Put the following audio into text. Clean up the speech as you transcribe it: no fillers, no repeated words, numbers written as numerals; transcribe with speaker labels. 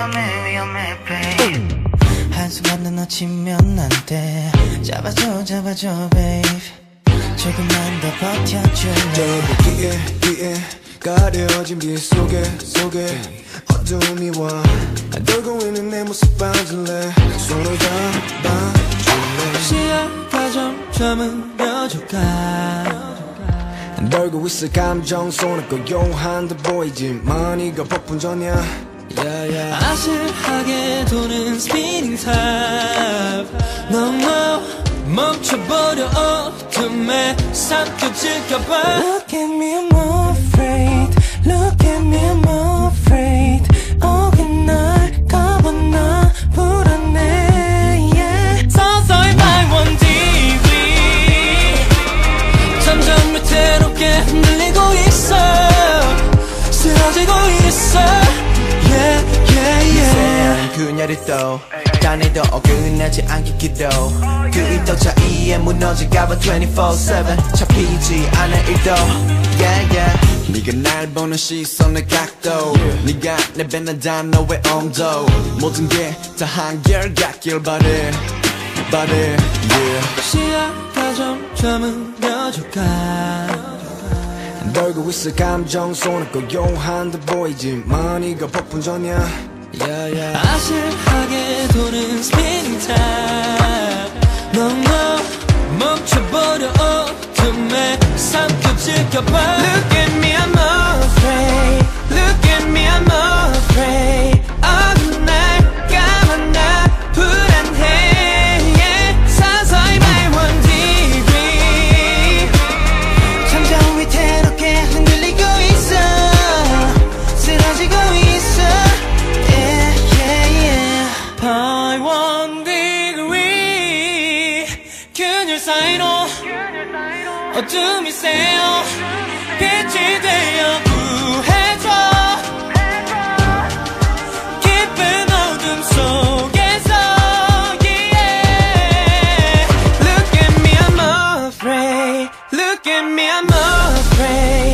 Speaker 1: 위험해 babe. 한순간도 놓치면 안돼. 잡아줘 babe. 조금만 더 버텨줄래.
Speaker 2: 저 뒤에 가려진 빛 속에 어둠이 와. 돌고 있는 내 모습 봐줄래. 손을 잡아줄래.
Speaker 1: 시야가 점점 흐려져가.
Speaker 2: 돌고 있어 감정 손에 고요한 듯 보이지만 이거 폭풍전이야.
Speaker 1: 아슬하게 도는 스피닝 탑. 너무 멈춰버려 어둠에 삼켜질까봐. Look at me, I'm afraid. Look at me, I'm afraid. 어긋날까봐 나 불안해, yeah. 서서히 발원 뒤위 점점 위태롭게 흔들리고 있어. 쓰러지고 있어, yeah, yeah, yeah.
Speaker 3: 그녀를 또 딴에도 어긋나지 않게 기도. 그 이떡 차이에 무너질까봐 24/7 잡히지 않아 일도, yeah, yeah. 네가 날 보는 시선의 각도, 네가 내뱉는 단어의 온도, 모든 게 다 한결같길 바래, yeah.
Speaker 1: 시야가 점점 흐려져가.
Speaker 2: 돌고 있어 감정 손에 고요한 듯 보이지만 이거 폭풍전이야.
Speaker 1: 아슬하게 도는 스피닝 탑. 너무 멈춰버려 어둠에 삼켜질까봐. Look at me, I'm afraid. Look at me, I'm afraid. 어긋날까봐 나 불안해. 서서히 발원 뒤위 점점 위태롭게 흔들리고 있어. 쓰러지고 있어. I want degree. 그늘 사이로 어둠이 새어 빛이 되어 구해줘. 깊은 어둠 속에서, yeah. Look at me, I'm afraid. Look at me, I'm afraid.